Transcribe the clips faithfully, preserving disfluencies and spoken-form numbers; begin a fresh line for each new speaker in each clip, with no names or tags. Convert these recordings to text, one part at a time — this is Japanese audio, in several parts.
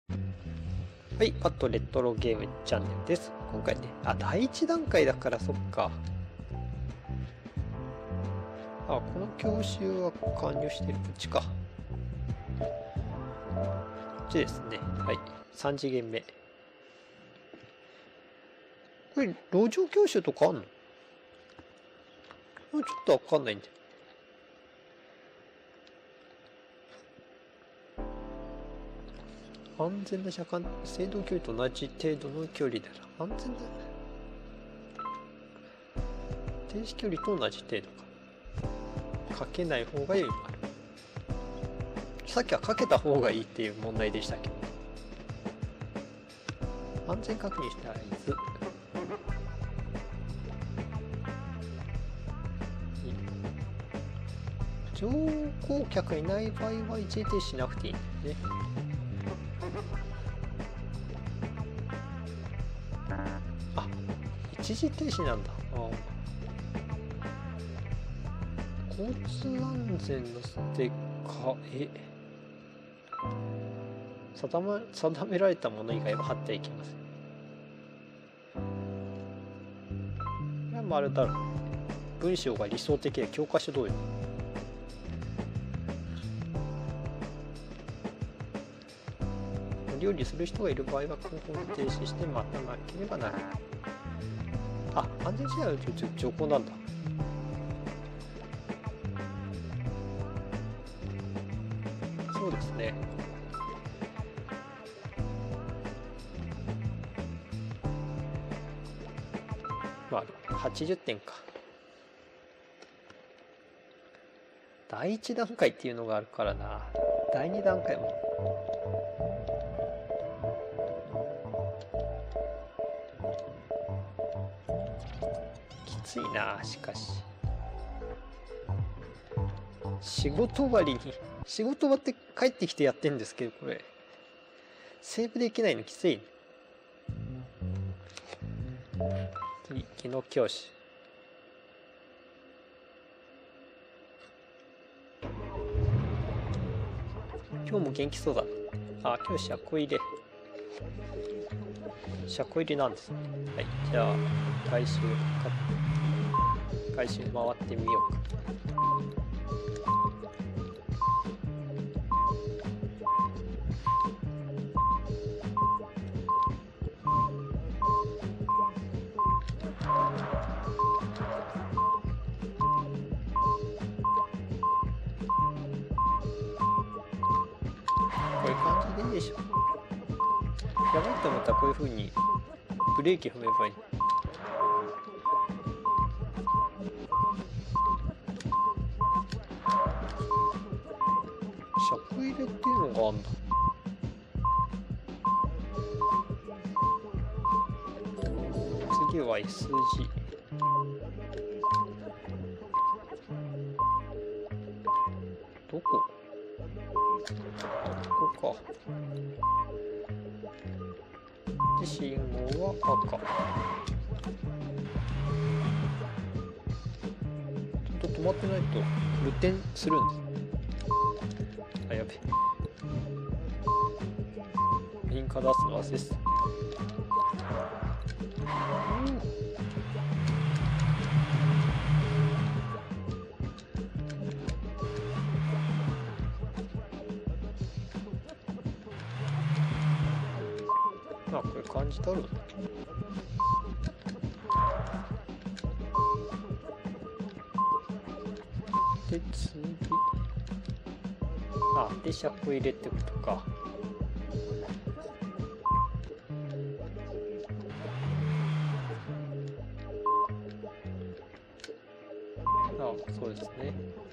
はい、パッとレトロゲームチャンネルです。今回ね、あ、第一段階だからそっか。あ、この教習は完了してる。こっちか。こっちですね。はい、さん次元目。これ、路上教習とかあんの？もうちょっとわかんないんだよ。安全な車間、制動距離と同じ程度の距離だな。安全だ。停止距離と同じ程度か。かけない方が良いもある。さっきはかけた方がいいっていう問題でしたけど。安全確認して合図。乗降客いない場合は一時停止しなくていいんだよね。あ、一時停止なんだ。あ、交通安全のステッカー、え定め、定められたもの以外は貼ってはいけません。これは丸だろう。文章が理想的で教科書通り。料理する人がいる場合は後方に停止して待たなければならない。あ、安全試合は徐行なんだ。そうですね。まあはちじゅってんか。だいいち段階っていうのがあるからな。だいに段階もきついな。しかし仕事終わりに仕事終わって帰ってきてやってんですけど、これセーブできないのきついね。次、技能教師。今日も元気そうだ。あ、今日車庫入れ。車庫入れなんですね。はい、じゃあ回収回収回ってみようか。こういう感じでいいでしょ。やばいと思ったらこういう風にブレーキ踏めばいい。車庫入れっていうのがあるんだ。次は S 字。どこ？ここか。で、信号は赤。ちょっと止まってないとルテンするんです。あ、やべ。リンカー出すの忘れてた。あ、これ感じたる。で、次。あ、で、車庫入れってことか。あ、そうですね。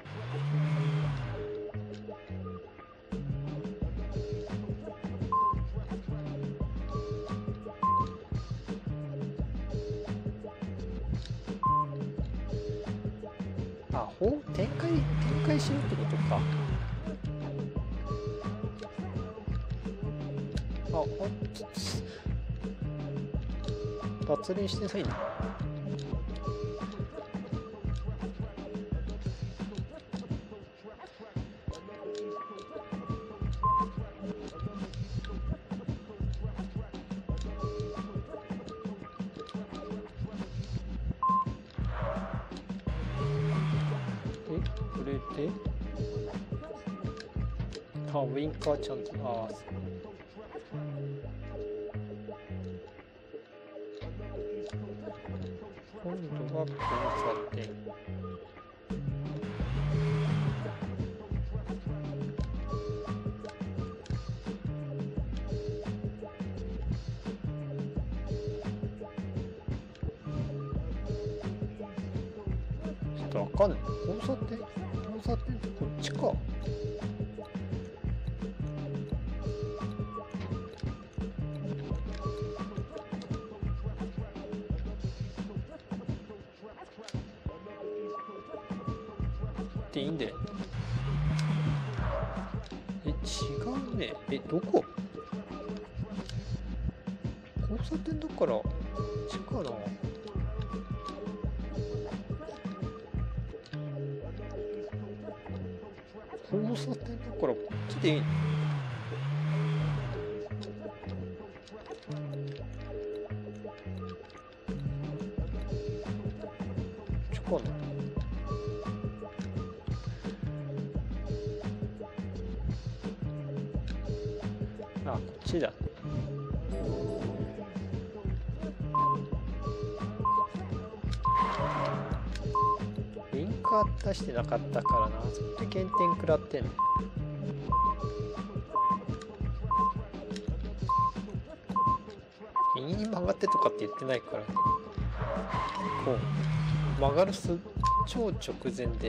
あ、ほう展開展開しようってことか。あ、あ、脱輪してないんだ。 で、あ、ウインカーちゃんと、ああ、そう。今度は交差点。ちょっとわかんない。交差点交差点ってこっちか。いいんで。え、違うね。え、どこ？交差点だから、こっちかな。交差点だから、こっちでいいの？こっちかな。あ、こっちだ。ウインカー出してなかったからな。それで減点食らってんの。右に曲がってとかって言ってないから、こう曲がるす超直前で、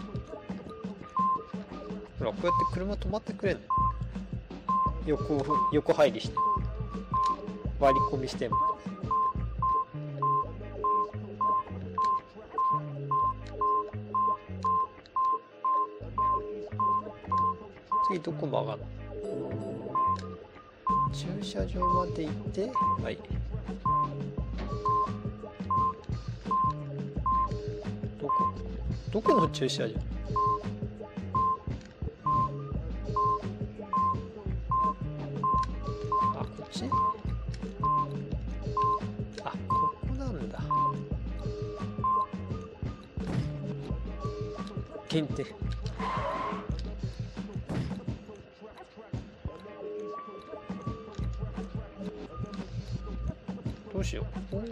ほらこうやって車止まってくれんの。横横入りして割り込みしても。次どこ曲がるの？駐車場まで行って、はい。どこどこの駐車場？あ、こっち？あ、ここなんだ。限定。どうしよう。おお、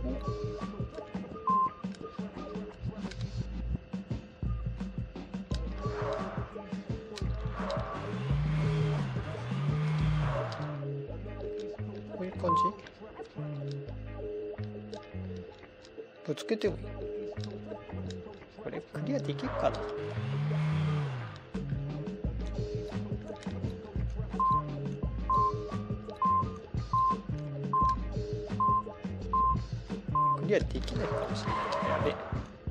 こういう感じ？ぶつけてもいい？これクリアできるかな？クリアできないかもしれないけど、やべえ。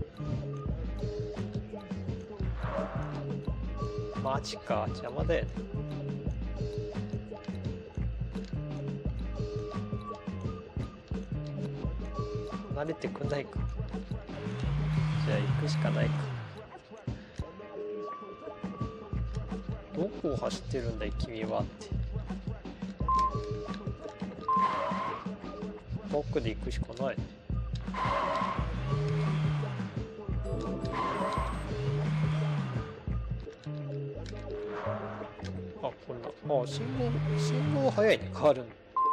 マジか、邪魔だよね。慣れてくんないか。じゃあ行くしかないか。どこを走ってるんだい君はって。バックで行くしかないね。あ、こんな。あ、信号、信号早いね。変わるの。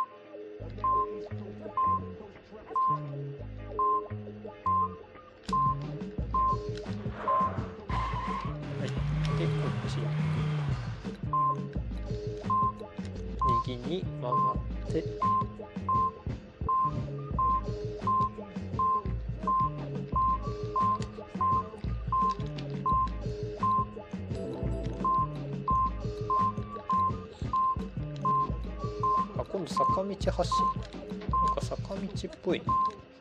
はい。で、こっち。右に曲がって。今度坂道発進。なんか坂道っぽいね。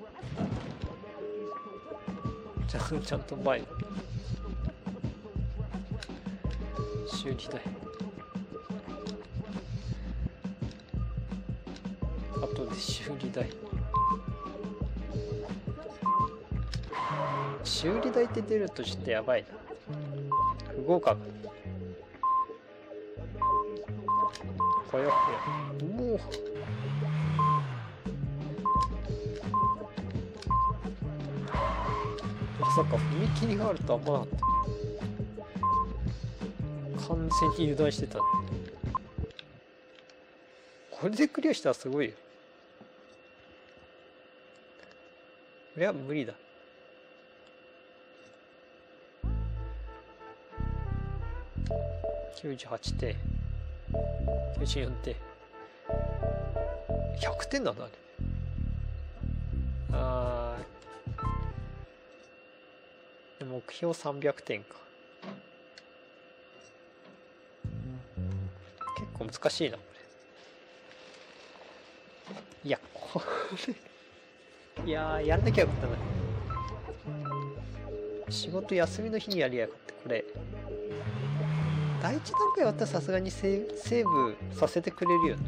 ちゃんちゃんと前修理代。後で修理代。修理代って出るとちょっとやばいな。不合格。ほやほや。もうまさか踏切があるとは思わなかった。 完全に油断してた。これでクリアしたらすごいよ。これは無理だ。きゅうじゅうはちてん、きゅうじゅうよんてん、ひゃくてんなんだあれ。あー、目標さんびゃくてんか。結構難しいなこれ。いやこれいやー、やんなきゃよかったな。仕事休みの日にやりやがって。これ第一段階終わったらさすがにセーブ、セーブさせてくれるよね。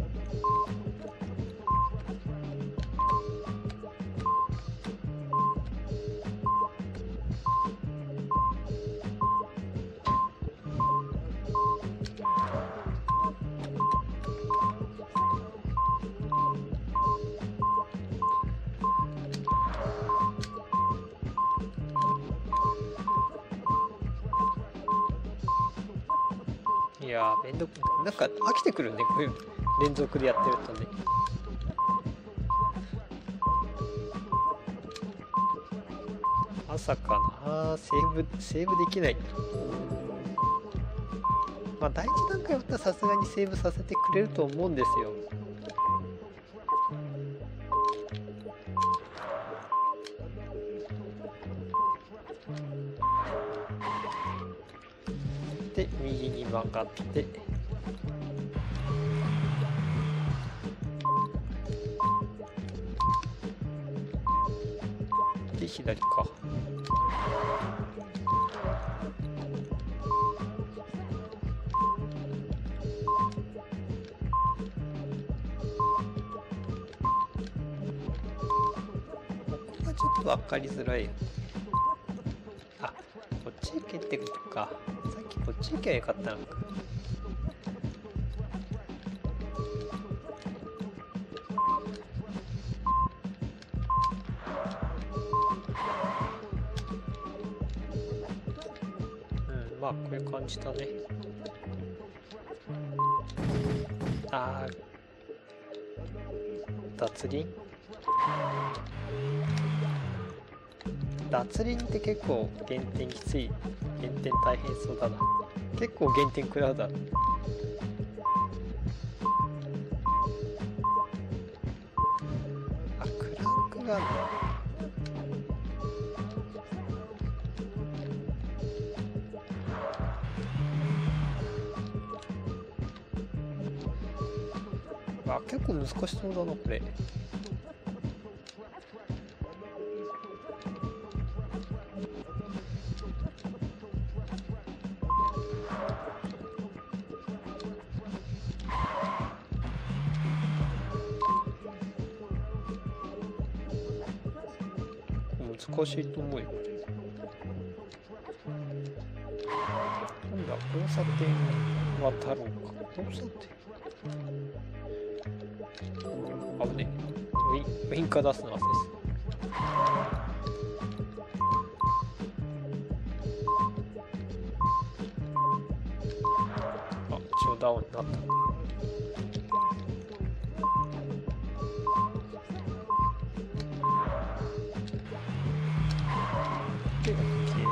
いやー、めんどくなんか飽きてくるね、こういう連続でやってるとね。まさかな、セーブセーブできない。まあ第一段階だったらさすがにセーブさせてくれると思うんですよ。で右に曲がってで左か。ここがちょっと分かりづらい。あ、こっち行けってことか。さっきこっち行けばよかったのか。うん、まあこういう感じだね。あー、脱輪脱輪って結構減点きつい。減点大変そうだな。結構減点食らうだろ。あ、クランクがあるんだ。あ、結構難しそうだなこれ。難しいと思うよこれ。なんだ、交差点渡ろうか。交差点危ねえ。ウィン、ウィンカー出すの忘れてた。あ、一応ダウンになった。で、OK。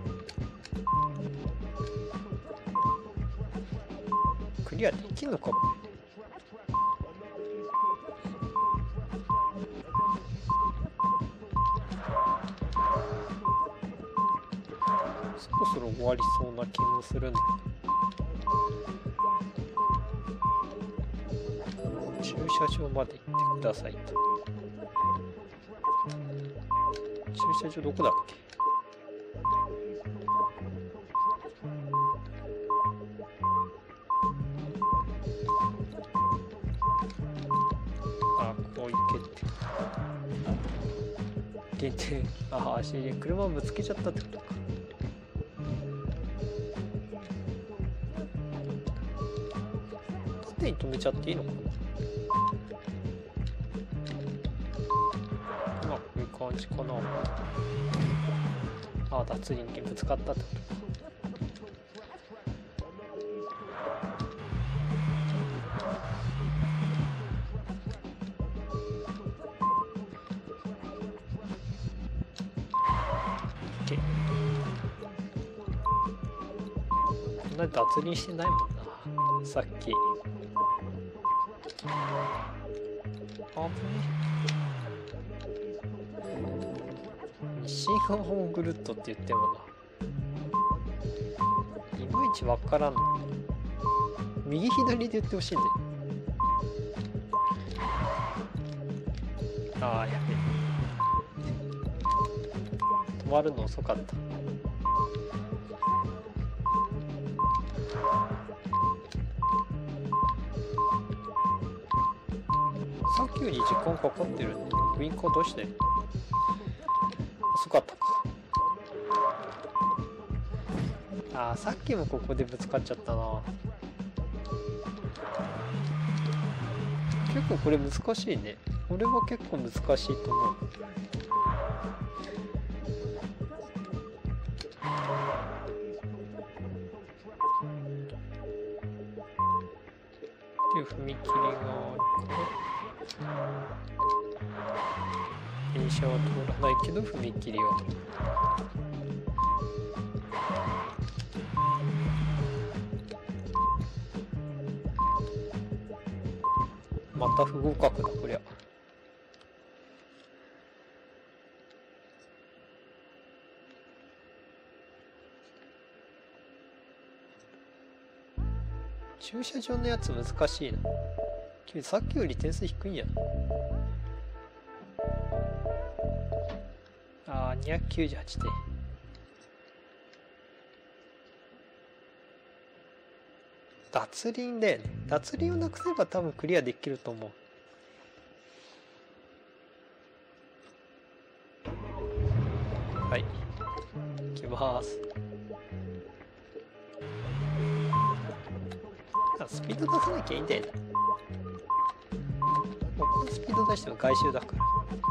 クリアできんのかもね。そろそろ終わりそうな気もするんだけど。駐車場まで行ってくださいと。駐車場どこだっけ。あ、こう行けって。限定、あ、足で車ぶつけちゃったってことか。縦に止めちゃっていいのかな。まあこういう感じかな。あ、脱輪にぶつかったってことか。 なに脱輪してないもんなさっき。あぶね。西側をぐるっとって言ってもないまいちわからんの。右左で言ってほしいんで。ああやべえ、止まるの遅かった。さっきより時間かかってる。ウインカーどうして遅かったか。あーさっきもここでぶつかっちゃったな。結構これ難しいね。俺は結構難しいと思う。で踏切があるから電車は通らないけど踏切はある。また不合格だこりゃ。駐車場のやつ難しいな。君さっきより点数低いんやな。ああにひゃくきゅうじゅうはちてん。脱輪だよね。脱輪をなくせば多分クリアできると思う。はい行きます。スピード出さなきゃいいんだよね。ここのスピード出しても外周だから。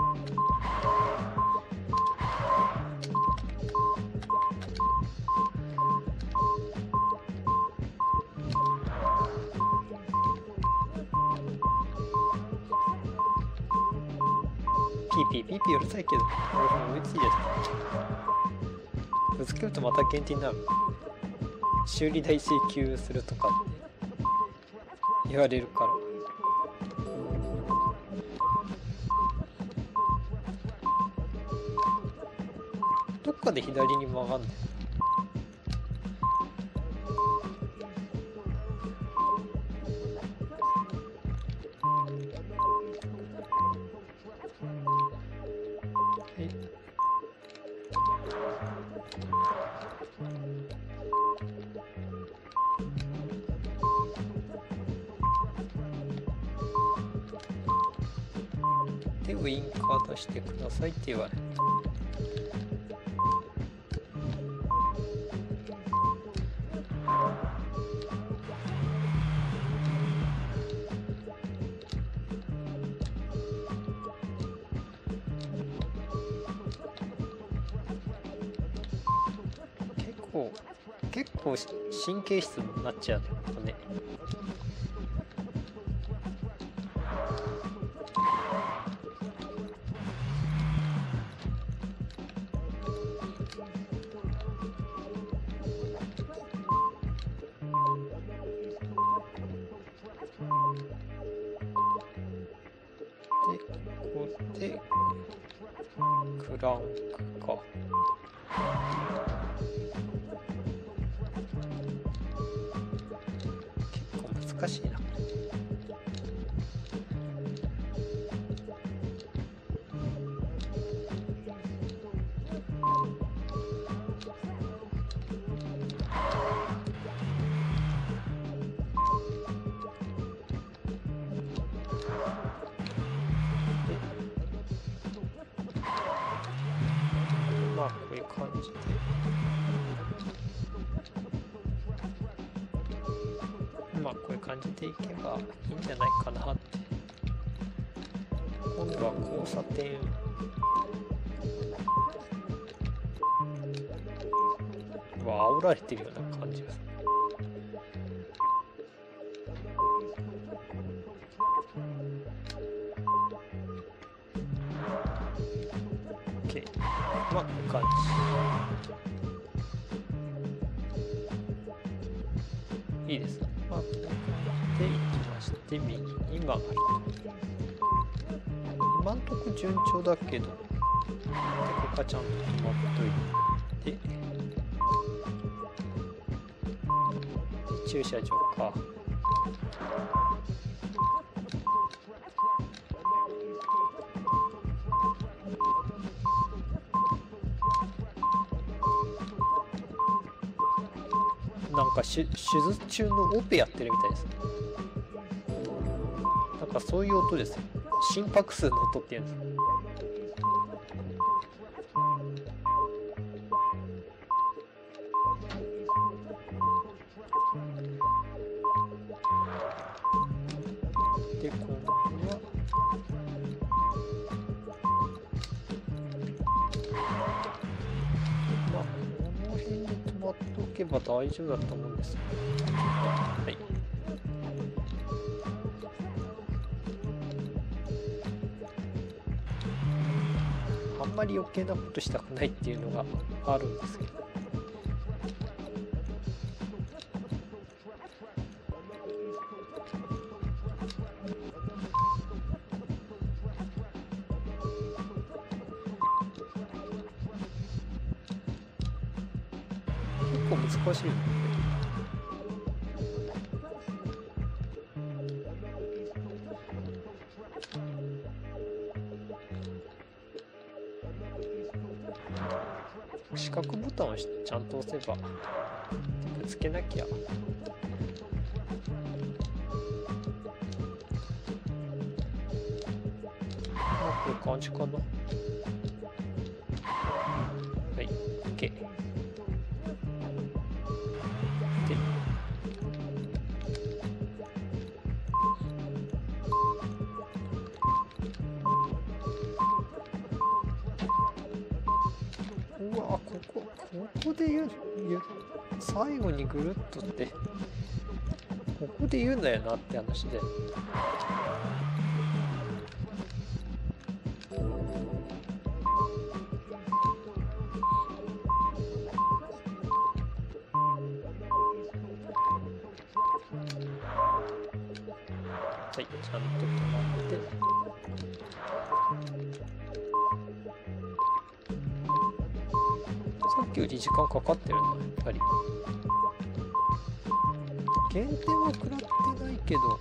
ピーピーピーピーうるさいけど俺も追いついちゃった。ぶつけるとまた減点になる。修理代請求するとかって言われるから。どっかで左に曲がんねん。でウインカー出してくださいって言われる。結構結構神経質になっちゃうね。でクランクか。結構難しいな。まあこういう感じでまあこういう感じでいけばいいんじゃないかなって。今度は交差点は煽られてるような感じがする。まあこういう感じ。 いいですね。まあ、こうやっていきまして、右に曲がると。今んとこ順調だけど、ここはちゃんと止まっといて、で駐車場か。なんか手術中のオペやってるみたいですね。なんかそういう音ですよ。心拍数の音っていうんです。で、今度はまあこの辺に止まっておけば大丈夫だと思うんですよ。はい。あんまり余計なことしたくないっていうのがあるんですけど。結構難しいよね。四角ボタンをちゃんと押せばぶつけなきゃ。あ、こういう感じかな。はい、OK。で、うわ、ここ、ここで言う、言う、最後にぐるっとって、ここで言うんだよなって話で。はい、ちゃんと止まって。さっきより時間かかってるな、やっぱり。減点は食らってないけど。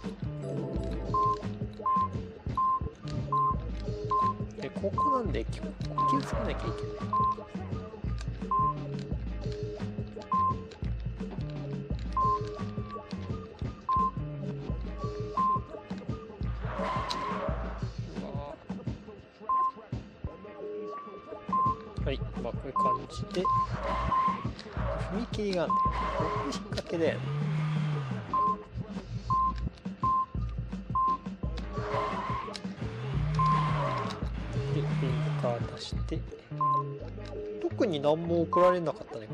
で、ここなんで、気をつけなきゃいけない。はい、まあこういう感じで踏切があるんで、ここ引っ掛けだよね。で、ウィンカー出して、特に何も怒られなかったね。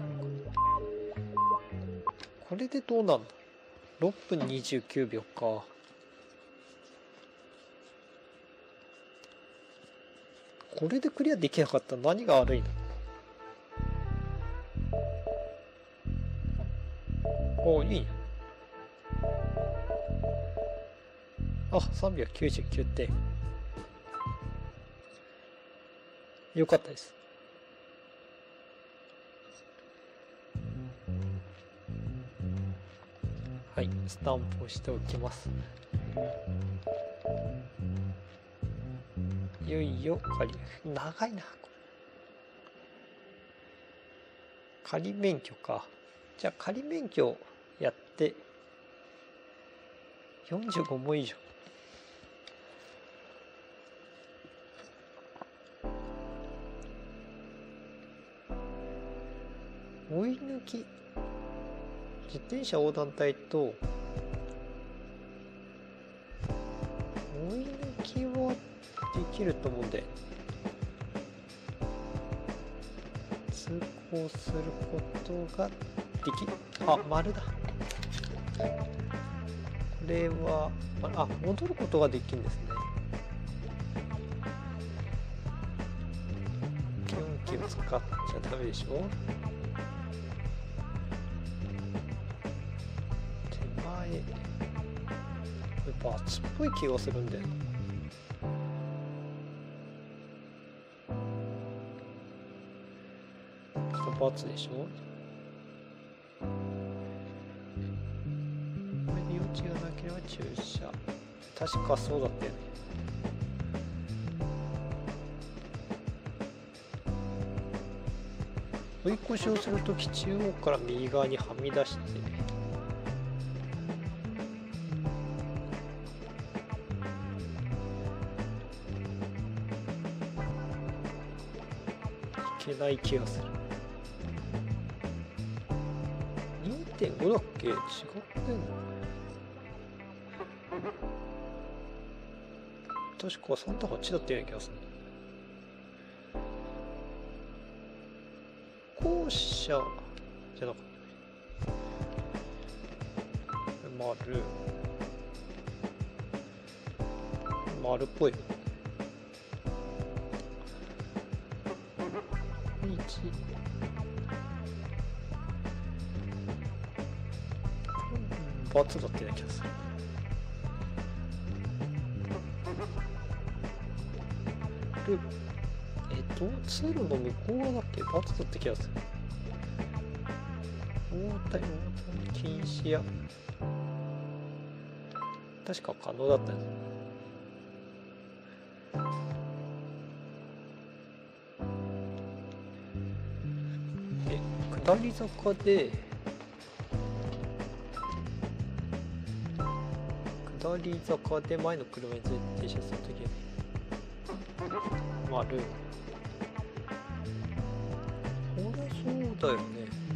これでどうなんだろう。ろっぷんにじゅうきゅうびょうか。これでクリアできなかったら何が悪いの？お、いいね。あ、さんびゃくきゅうじゅうきゅうてん。よかったです。はい、スタンプをしておきます。いよいよ仮、長いな。仮免許か。じゃあ仮免許やってよんじゅうごもん以上。追い抜き、自転車横断帯と追い抜きはできると思うんで、通行することができ、あ、丸だ。これは、あ、戻ることができるんですね。キュンキュン使っちゃダメでしょ。 れバツっぽい気がするんだよな。バツでしょ。これで余地がなければ駐車。確かそうだったよね。追い越しをするとき中央から右側にはみ出していけない気がする。 にてんご だっけ？違ってんの？確かさんてんはちだったような気がする。校舎じゃなかった。丸丸っぽい。いちバツだったような気がする。でえっと通路の向こう側だっけ？バツだった気がする。大谷禁止や確か可能だったんです。で下り坂で下り坂で前の車に停車するときに丸ほらそうだよね。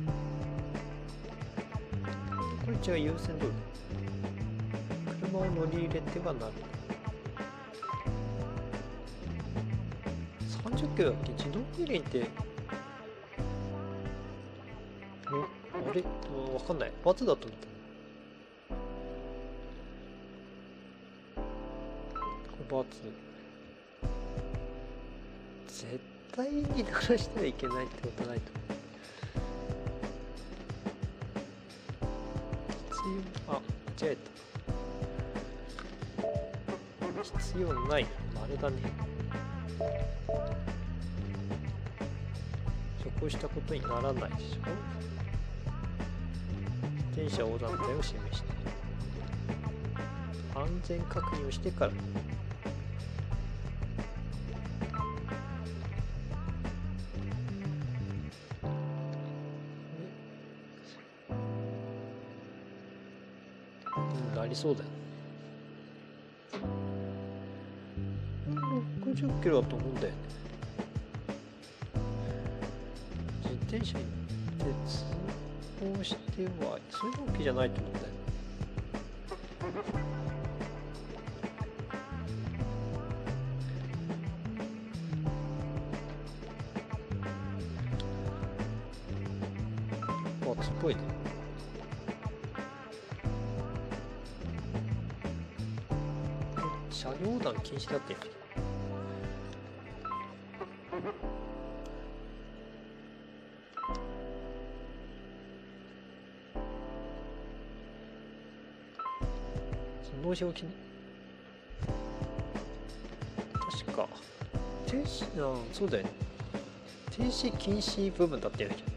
これ違う優先道路。車を乗り入れてはなる。さんじゅっキロだっけ？自動二輪っておあれわかんない。バツだと思った。これバツ。絶対に鳴らしてはいけないってことはないと思う。あ、間違えた。必要ない。丸だね。そこしたことにならないでしょ。自転車横断帯を示して。安全確認をしてから。なりそうだよ。ろくじゅっキロだと思うんだよね。自転車に通行してはそういうわけじゃないと思うんだよ。バツっぽいね。車両横断禁止だって。その表記ね。確か停止、ああそうだよね。停止禁止部分だったよね。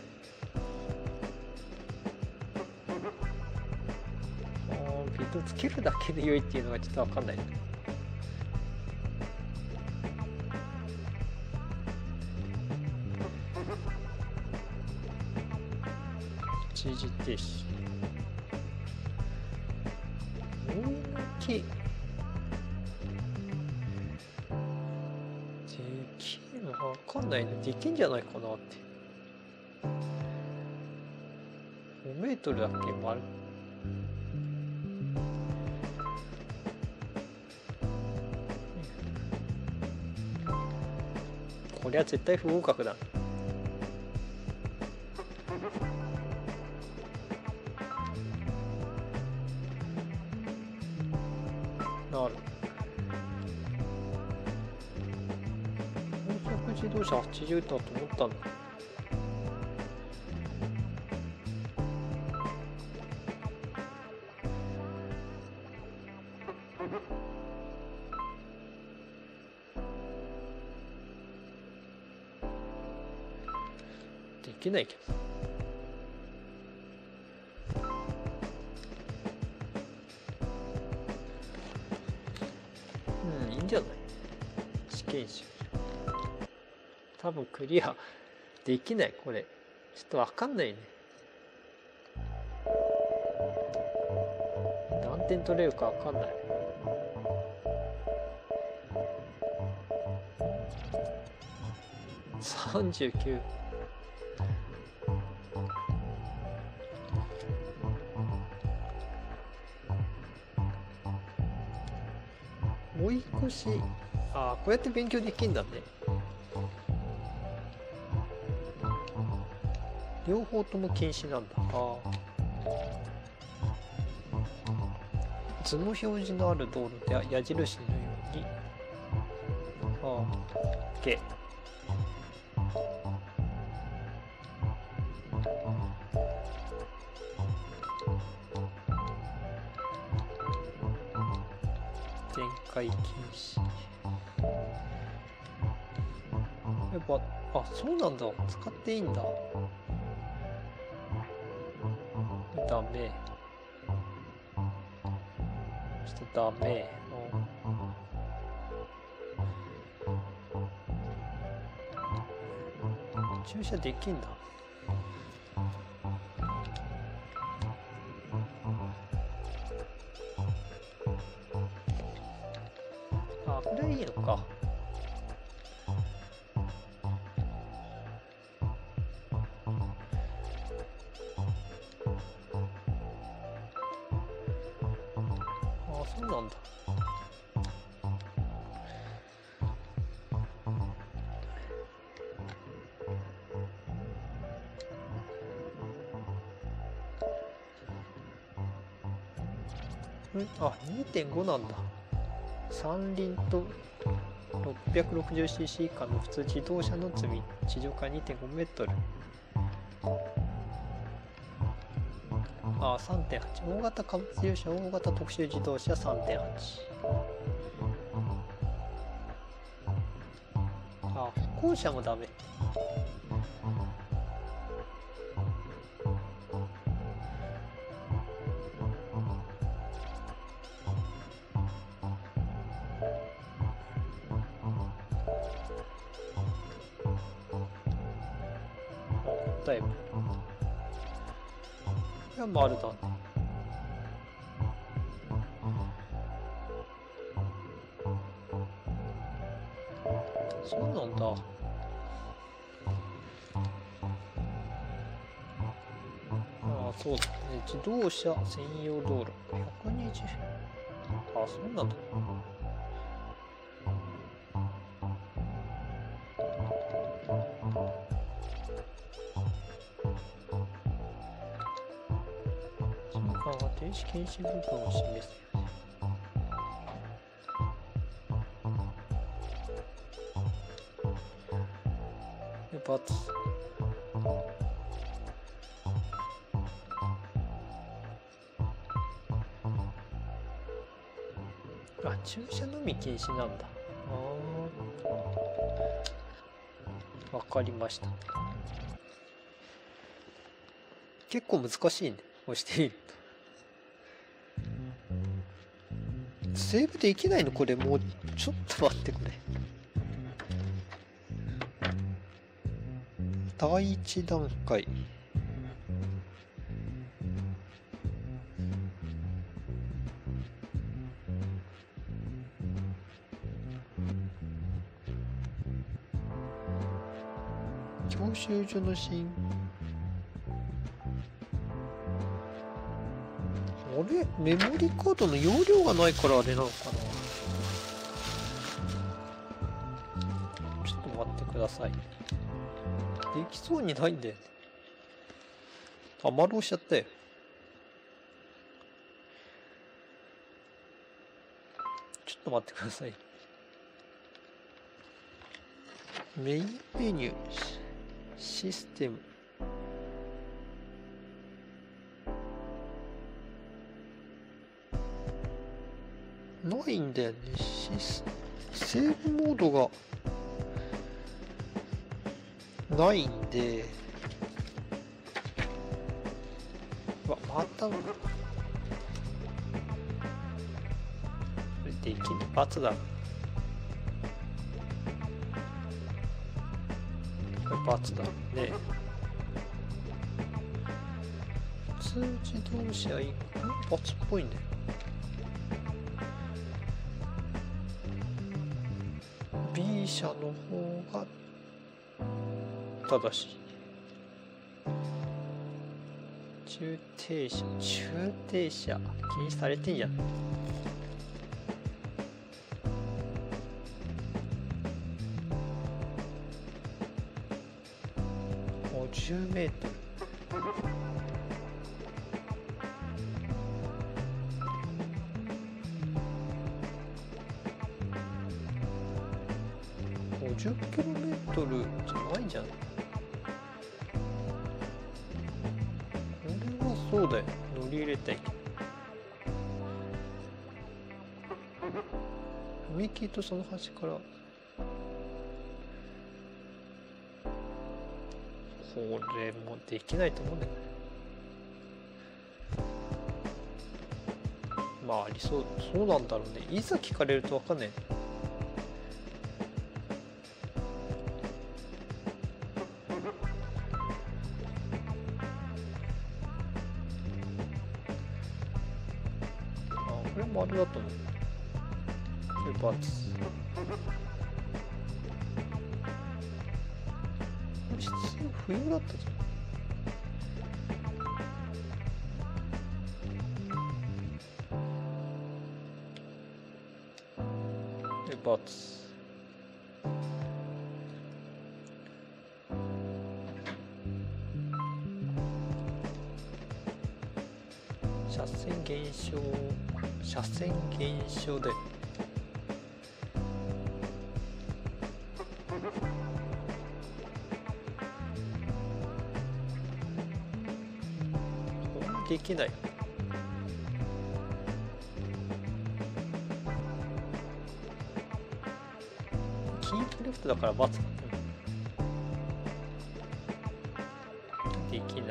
ああビートつけるだけで良いっていうのがちょっとわかんない。一時停止。追い抜きできるのわかんないね。できんじゃないかなって。ごメートルだっけ丸。これは絶対不合格だ。なる。高速自動車はちじゅうだと思ったんだ。 きないけど。うん、いいんじゃない？試験集。多分クリアできない、これ。ちょっとわかんないね。何点取れるかわかんない。さんじゅうきゅう。追い越し、ああ、こうやって勉強できんだね。両方とも禁止なんだ。ああ。図の表示のある道路で矢印のように。ああ。OK。展開禁止。やっぱ、あ、そうなんだ。使っていいんだ。ダメ。ちょっとダメ。駐車できんだ。あ、これいいのか。そうなんだ。んあ、にてんご なんだ。三輪と ろっぴゃくろくじゅうシーシー 以下の普通自動車の積み地上から にてんごメートル。あ、さんてんはち。大型貨物自動車、大型特殊自動車 さんてんはち。あ、歩行者もダメ。あ、だいぶ。いや、丸だね。そうなんだ。ああ、そうだね。自動車専用道路。ひゃくにじゅう。ああ、そうなんだ。その間は停止禁止部分を示す。バツ。あ、駐車のみ禁止なんだ。ああ、わかりました。結構難しいね、押してみると。セーブできないのこれ。もうちょっと待ってくれ。第一段階。教習所の新。あれ、メモリーカードの容量がないからあれなのかな。ちょっと待ってください。できそうにないんだよね。あ、丸押しちゃったよ。ちょっと待ってください。メインメニュー、システム。ないんだよね。シスセーブモードがないんで、 うわ、またできる罰だ。これ罰だね。普通自動車い罰っぽいね。B 社の方が正しい。駐停車、駐停車禁止されてんじゃん。ごじゅうメートル。ごじゅっキロメートルじゃないじゃん。これはそうだよ。乗り入れたいけど。踏切とその端から。これもできないと思うんだよね。まあありそう。そうなんだろうね。いざ聞かれると分かんない。あ、これもあれだと思う。これバツ。普通冬だったじゃん。でバツ。車線減少、車線減少でできない。キートレフトだから×だ。できない。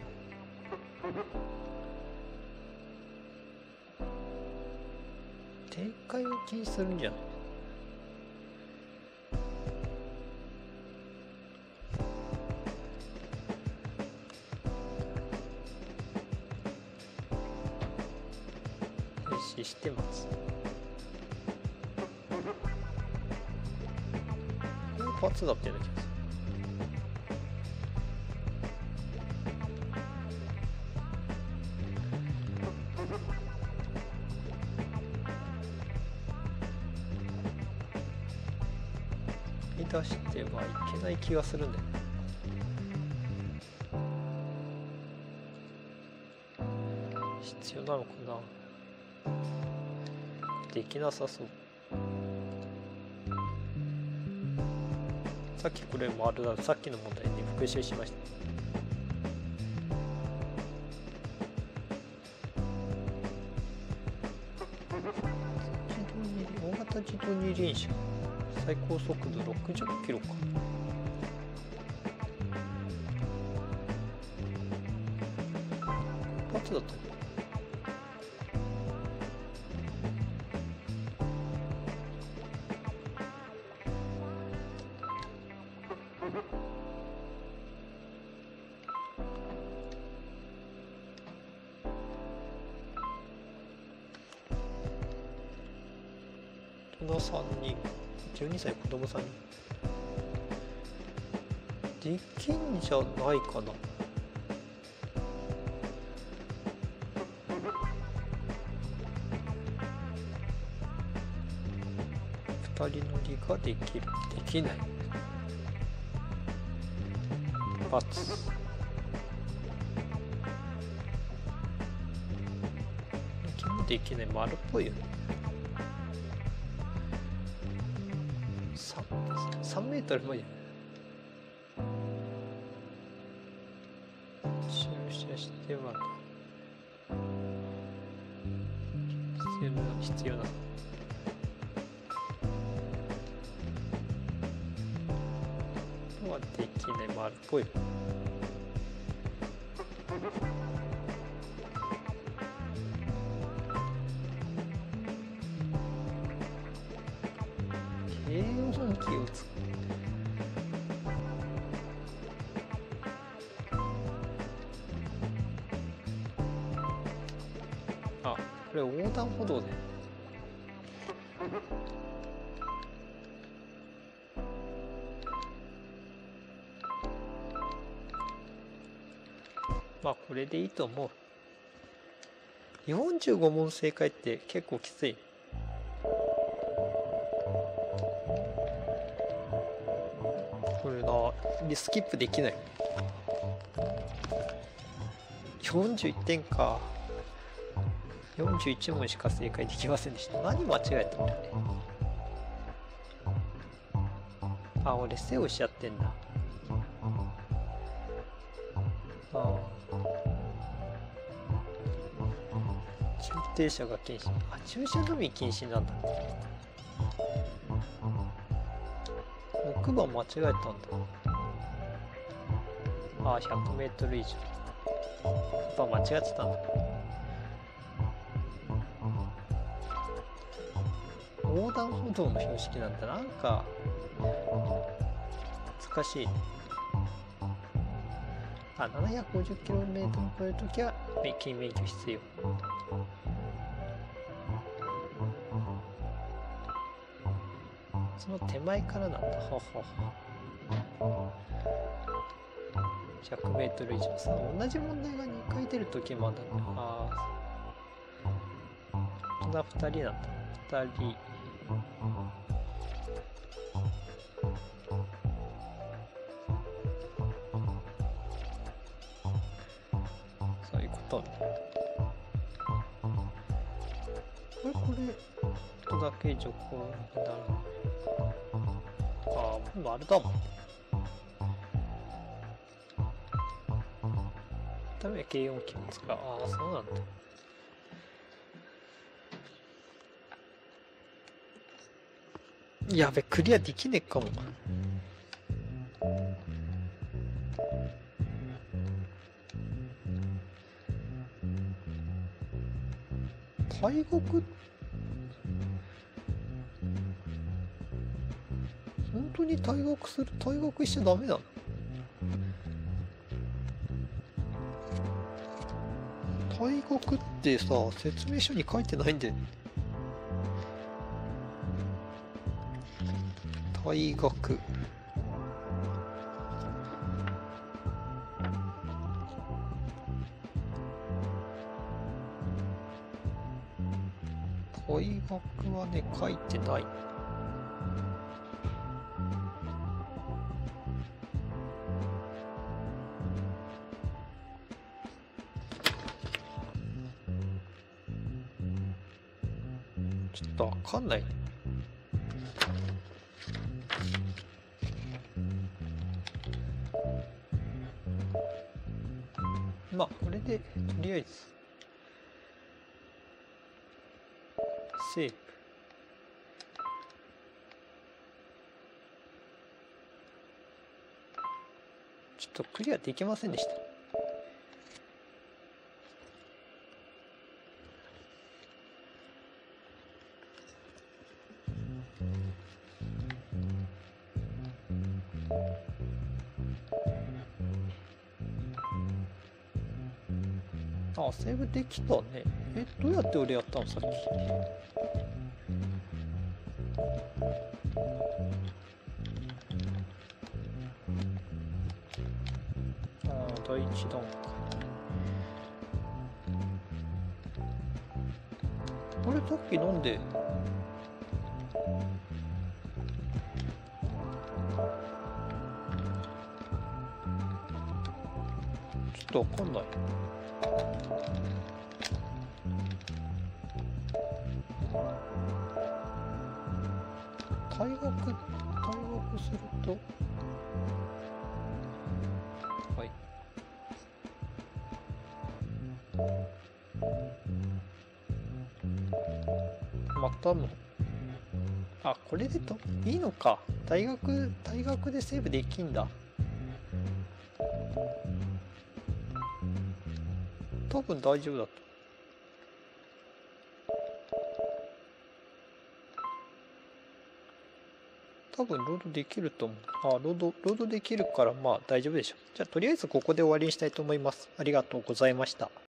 展開を気にするんじゃない。してます。これ罰だったような気がする。出してはいけない気がするんだよね。必要なのかな。できなさそう。さっきこれもあるだろ。さっきの問題に復習しました。大型自動二輪車最高速度ろくじゅっキロか。バツだったの。大人さんにん、じゅうにさい子供さんにん。できんじゃないかな。ふたり乗りができる。できない。バツ。できない。丸っぽいよね。さんメートルもいい。駐車しては必要な必要なのはできない。丸っぽい。 本機をつあ、これ横断歩道でまあこれでいいと思う。よんじゅうご問正解って結構きつい。これな、スキップできない。よんじゅういってんか。よんじゅういち問しか正解できませんでした。何間違えたんだね。あ、俺背をしちゃってんだ。ああ。駐停車が禁止。あ、駐車のみ禁止なんだ。奥歯間違えたんだ。ああ、ひゃくメートル以上。奥歯間違ってたんだ。横断歩道の標識なんてなんか難しいね。あ、ななひゃくごじゅっキロメートル 超えるときは金免許必要。その手前からなんだ。はは。ひゃくメートル以上さ、同じ問題がにかい出るときもあるんだね。ああ。大人ふたりなんだ。ふたり。そういうことね。これ、これ、ちょっとだけ徐行になる。ああ、もう丸だもん。ため軽音機も使う。ああ、そうなんだ。やべ、クリアできねえかも。大国本当に退学する退学しちゃダメなの？退学ってさ、説明書に書いてないんだよね。退学退学はね、書いてない。ちょっとわかんない。まあこれでとりあえずセーブ。ちょっとクリアできませんでした。あ、セーブできたね。え、どうやって俺やったのさっき。ああ、第一段階。これさっき飲んで。ちょっとわかんない。退学、退学すると、はい。またの。あ、これでと、いいのか。大学、大学でセーブできんだ。多分大丈夫だと。 多分ロードできると思う。あ、ロード、ロードできるからまあ大丈夫でしょう。じゃあとりあえずここで終わりにしたいと思います。ありがとうございました。